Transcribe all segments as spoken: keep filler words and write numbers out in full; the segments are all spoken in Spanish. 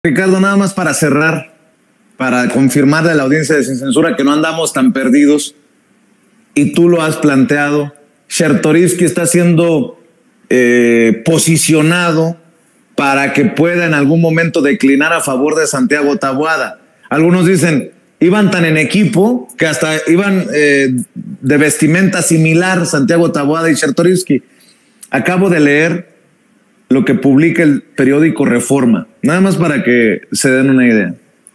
Ricardo, nada más para cerrar, para confirmarle a la audiencia de Sin Censura que no andamos tan perdidos, y tú lo has planteado, Chertorivsky está siendo eh, posicionado para que pueda en algún momento declinar a favor de Santiago Taboada. Algunos dicen, iban tan en equipo que hasta iban eh, de vestimenta similar Santiago Taboada y Chertorivsky. Acabo de leer lo que publica el periódico Reforma, nada más para que se den una idea.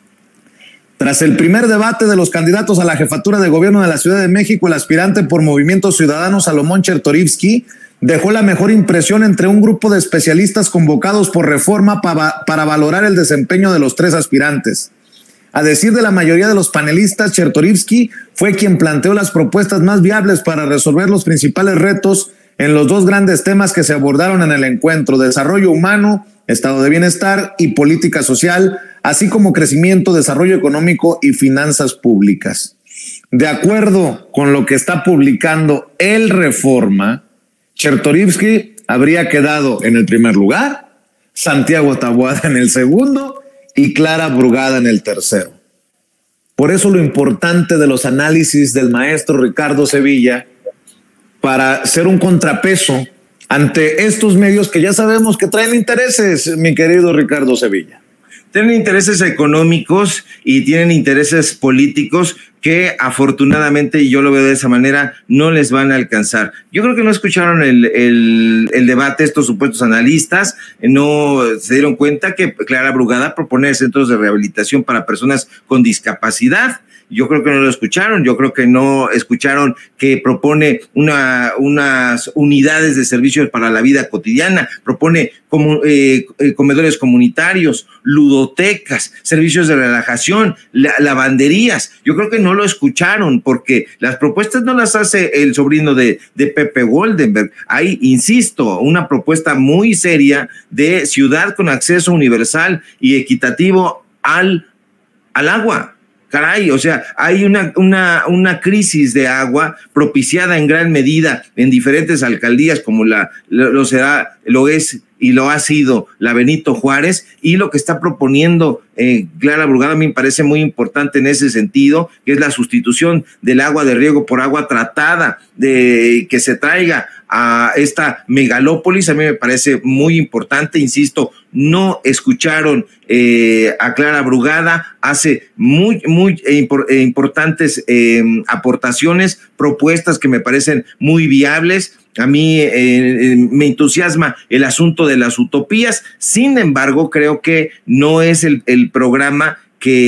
Tras el primer debate de los candidatos a la jefatura de gobierno de la Ciudad de México, el aspirante por Movimiento Ciudadano Salomón Chertorivsky dejó la mejor impresión entre un grupo de especialistas convocados por Reforma para, para valorar el desempeño de los tres aspirantes. A decir de la mayoría de los panelistas, Chertorivsky fue quien planteó las propuestas más viables para resolver los principales retos en los dos grandes temas que se abordaron en el encuentro: desarrollo humano, estado de bienestar y política social, así como crecimiento, desarrollo económico y finanzas públicas. De acuerdo con lo que está publicando el Reforma, Chertorivsky habría quedado en el primer lugar, Santiago Taboada en el segundo y Clara Brugada en el tercero. Por eso lo importante de los análisis del maestro Ricardo Sevilla para ser un contrapeso ante estos medios que ya sabemos que traen intereses, mi querido Ricardo Sevilla. Tienen intereses económicos y tienen intereses políticos que afortunadamente, y yo lo veo de esa manera, no les van a alcanzar. Yo creo que no escucharon el, el, el debate estos supuestos analistas, no se dieron cuenta que Clara Brugada propone centros de rehabilitación para personas con discapacidad. Yo creo que no lo escucharon, yo creo que no escucharon que propone una, unas unidades de servicios para la vida cotidiana, propone como, eh, comedores comunitarios, ludotecas, servicios de relajación, la, lavanderías. Yo creo que no lo escucharon porque las propuestas no las hace el sobrino de, de Pepe Goldenberg. Hay, insisto, una propuesta muy seria de ciudad con acceso universal y equitativo al, al agua. Caray, o sea, hay una, una, una crisis de agua propiciada en gran medida en diferentes alcaldías como la, lo, lo será, lo es y lo ha sido la Benito Juárez, y lo que está proponiendo eh, Clara Brugada a mí me parece muy importante en ese sentido, que es la sustitución del agua de riego por agua tratada, de que se traiga a esta megalópolis. A mí me parece muy importante, insisto, no escucharon eh, a Clara Brugada, hace muy, muy eh, impor, eh, importantes eh, aportaciones, propuestas que me parecen muy viables. A mí eh, me entusiasma el asunto de las utopías, sin embargo, creo que no es el, el programa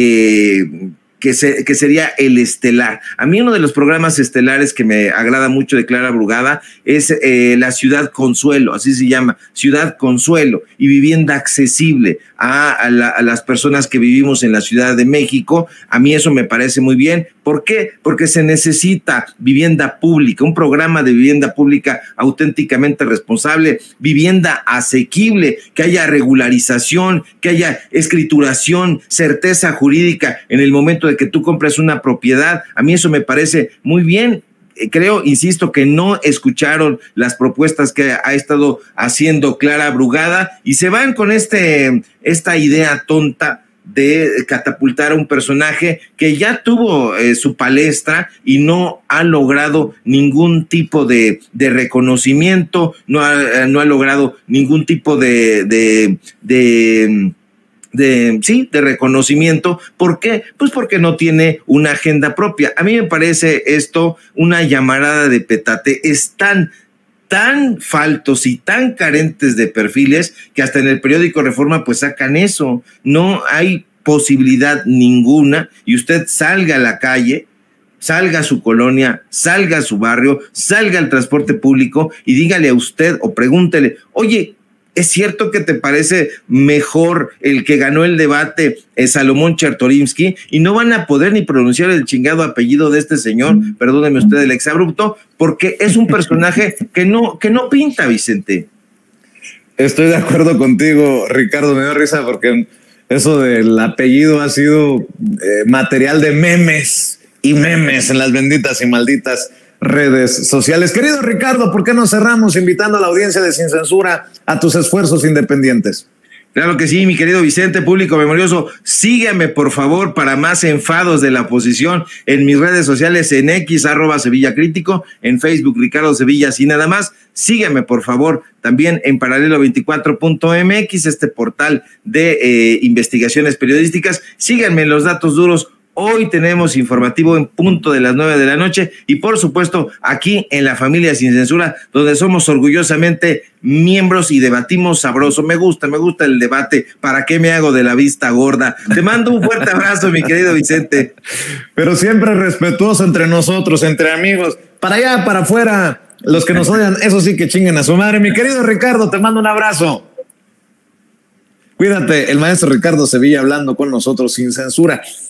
que... Que, se, que sería el estelar. A mí uno de los programas estelares que me agrada mucho de Clara Brugada es eh, la Ciudad Consuelo, así se llama, Ciudad Consuelo, y vivienda accesible a, a, la, a las personas que vivimos en la Ciudad de México. A mí eso me parece muy bien. ¿Por qué? Porque se necesita vivienda pública, un programa de vivienda pública auténticamente responsable, vivienda asequible, que haya regularización, que haya escrituración, certeza jurídica en el momento de que tú compres una propiedad. A mí eso me parece muy bien. Creo, insisto, que no escucharon las propuestas que ha estado haciendo Clara Brugada y se van con este, esta idea tonta de catapultar a un personaje que ya tuvo eh, su palestra y no ha logrado ningún tipo de, de reconocimiento, no ha, no ha logrado ningún tipo de... de, de de sí, de reconocimiento. ¿Por qué? Pues porque no tiene una agenda propia. A mí me parece esto una llamarada de petate. Es tan tan faltos y tan carentes de perfiles que hasta en el periódico Reforma pues sacan eso. No hay posibilidad ninguna, y usted salga a la calle, salga a su colonia, salga a su barrio, salga al transporte público y dígale a usted o pregúntele, oye, ¿es cierto que te parece mejor el que ganó el debate, eh, Salomón Chertorivsky? Y no van a poder ni pronunciar el chingado apellido de este señor, perdóneme usted el exabrupto, porque es un personaje que no, que no pinta, Vicente. Estoy de acuerdo contigo, Ricardo, me dio risa porque eso del apellido ha sido eh, material de memes y memes en las benditas y malditas redes sociales. Querido Ricardo, ¿por qué no cerramos invitando a la audiencia de Sin Censura a tus esfuerzos independientes? Claro que sí, mi querido Vicente, público memorioso, sígueme por favor para más enfados de la oposición en mis redes sociales, en X, arroba Sevilla Crítico, en Facebook, Ricardo Sevilla, así nada más. Sígueme por favor también en paralelo veinticuatro punto m x, este portal de eh, investigaciones periodísticas. Síganme en los datos duros. Hoy tenemos informativo en punto de las nueve de la noche y por supuesto aquí en La Familia Sin Censura, donde somos orgullosamente miembros y debatimos sabroso. Me gusta, me gusta el debate. ¿Para qué me hago de la vista gorda? Te mando un fuerte abrazo, mi querido Vicente. Pero siempre respetuoso entre nosotros, entre amigos. Para allá, para afuera, los que nos odian, eso sí que chinguen a su madre. Mi querido Ricardo, te mando un abrazo. Cuídate, el maestro Ricardo Sevilla hablando con nosotros sin censura.